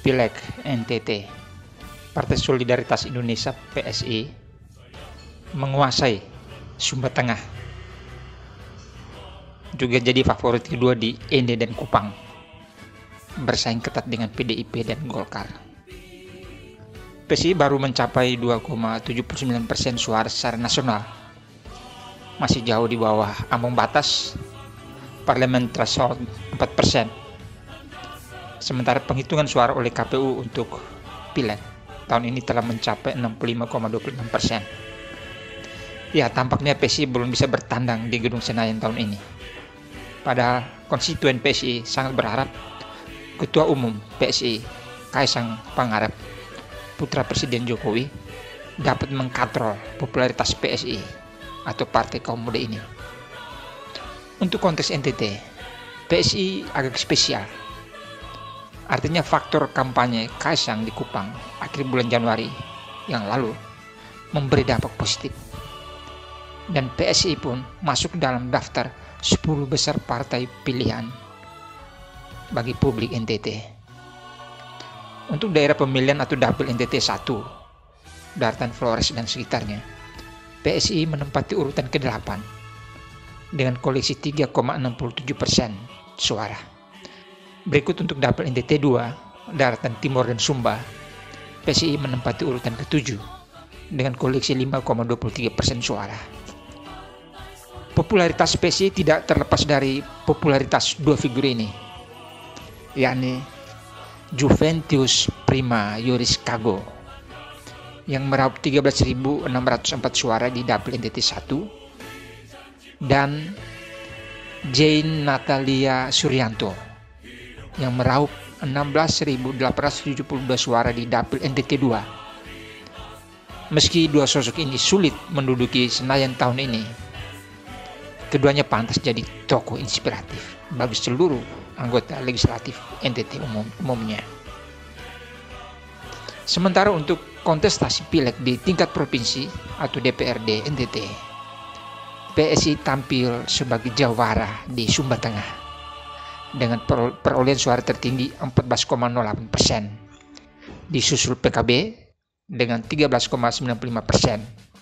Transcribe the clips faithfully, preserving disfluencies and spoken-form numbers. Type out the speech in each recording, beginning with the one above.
Pileg N T T, Partai Solidaritas Indonesia P S I, menguasai Sumba Tengah, juga jadi favorit kedua di N D dan Kupang, bersaing ketat dengan P D I P dan Golkar. P S I baru mencapai dua koma tujuh puluh sembilan persen suara secara nasional, masih jauh di bawah ambang batas parlemen threshold empat persen. Sementara penghitungan suara oleh K P U untuk Pileg tahun ini telah mencapai enam puluh lima koma dua puluh enam persen. Ya, tampaknya P S I belum bisa bertandang di Gedung Senayan tahun ini. Padahal konstituen P S I sangat berharap Ketua Umum P S I, Kaisang Pangarep, putra Presiden Jokowi, dapat mengkatrol popularitas P S I atau Partai Kaum Muda ini. Untuk konteks N T T, P S I agak spesial. Artinya faktor kampanye Kaisang di Kupang akhir bulan Januari yang lalu memberi dampak positif. Dan P S I pun masuk dalam daftar sepuluh besar partai pilihan bagi publik N T T. Untuk daerah pemilihan atau dapil N T T satu, Daratan Flores dan sekitarnya, P S I menempati urutan kedelapan dengan koleksi tiga koma enam tujuh persen suara. Berikut untuk dapil N T T dua, Daratan Timur dan Sumba, P S I menempati urutan ketujuh dengan koleksi lima koma dua tiga persen suara. Popularitas P S I tidak terlepas dari popularitas dua figur ini, yakni Juventius Prima Yoris Kago yang meraup tiga belas ribu enam ratus empat suara di dapil N T T satu dan Jane Natalia Suryanto yang meraup enam belas ribu delapan ratus tujuh puluh dua suara di dapil N T T dua. Meski dua sosok ini sulit menduduki Senayan tahun ini, keduanya pantas jadi tokoh inspiratif bagi seluruh anggota legislatif N T T umum, umumnya. Sementara untuk kontestasi pileg di tingkat provinsi atau D P R D N T T, P S I tampil sebagai jawara di Sumba Tengah dengan perolehan suara tertinggi empat belas koma nol delapan persen, disusul P K B dengan tiga belas koma sembilan lima persen.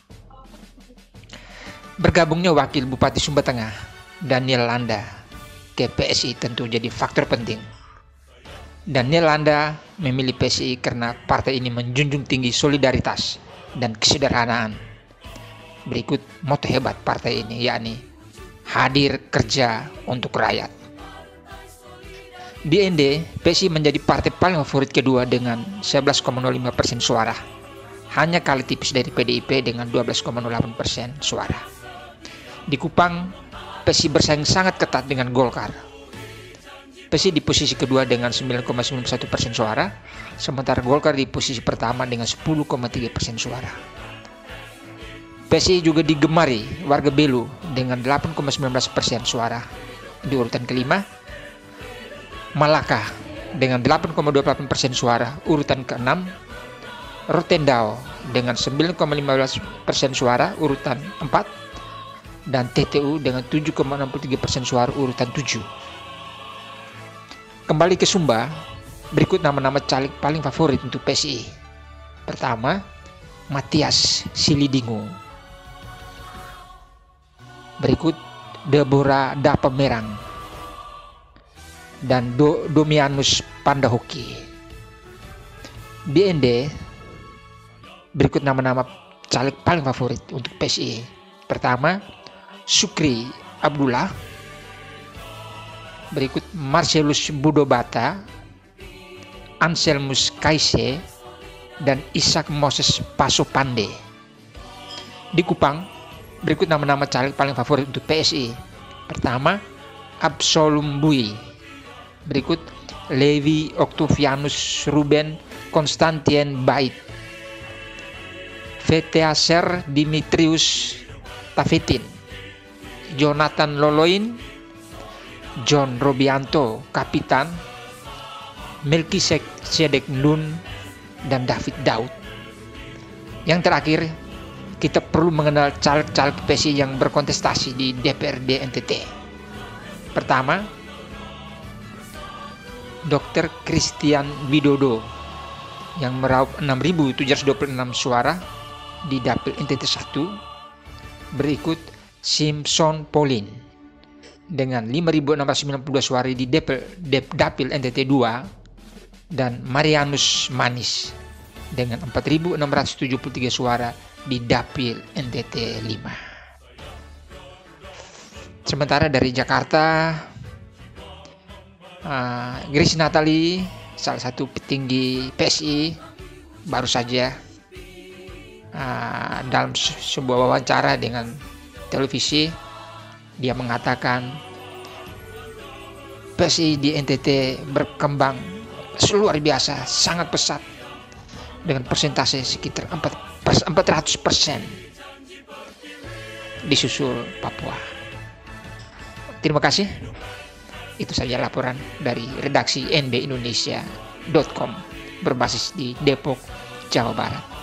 Bergabungnya Wakil Bupati Sumba Tengah, Daniel Landa, ke P S I tentu jadi faktor penting. Daniel Landa memilih P S I karena partai ini menjunjung tinggi solidaritas dan kesederhanaan. Berikut moto hebat partai ini, yakni hadir kerja untuk rakyat. Di N D, P S I menjadi partai paling favorit kedua dengan sebelas koma nol lima persen suara, hanya kalah tipis dari P D I P dengan dua belas koma nol delapan persen suara. Di Kupang, P S I bersaing sangat ketat dengan Golkar. P S I di posisi kedua dengan sembilan koma sembilan satu persen suara, sementara Golkar di posisi pertama dengan sepuluh koma tiga persen suara. P S I juga digemari warga Belu dengan delapan koma sembilan belas persen suara. Di urutan kelima, Malaka dengan delapan koma dua delapan persen suara. Urutan keenam, Rotendao dengan sembilan koma lima belas persen suara urutan empat, dan T T U dengan tujuh koma enam tiga persen suara urutan tujuh. Kembali ke Sumba, berikut nama-nama caleg paling favorit untuk P S I. Pertama, Matias Silidingo. Berikut Deborah Dapamerang dan Do Domianus Pandahoki. Di N D, berikut nama-nama caleg paling favorit untuk P S I. Pertama, Sukri Abdullah. Berikut Marcelus Budobata, Anselmus Kaise, dan Ishak Moses Pasopande. Di Kupang, berikut nama-nama caleg paling favorit untuk P S I. Pertama, Absolum Bui. Berikut Levi Octavianus Ruben Konstantien Bait, Veteaser Dimitrius Tafetin, Jonathan Loloin, John Robianto Kapitan, Melkisedek Nun, dan David Daud. Yang terakhir, kita perlu mengenal caleg-caleg P S I yang berkontestasi di D P R D N T T. Pertama, dokter Christian Widodo yang meraup enam ribu tujuh ratus dua puluh enam suara di dapil N T T satu. Berikut Simpson Pauline dengan lima ribu enam ratus sembilan puluh dua suara di dapil, dapil N T T dua, dan Marianus Manis dengan empat ribu enam ratus tujuh puluh tiga suara di dapil N T T lima. Sementara dari Jakarta, uh, Grace Natali, salah satu petinggi P S I, baru saja uh, dalam sebuah wawancara dengan televisi, dia mengatakan P S I di N T T berkembang luar biasa, sangat pesat dengan persentase sekitar empat ratus persen disusul Papua. Terima kasih. Itu saja laporan dari redaksi N B Indonesia dot com berbasis di Depok, Jawa Barat.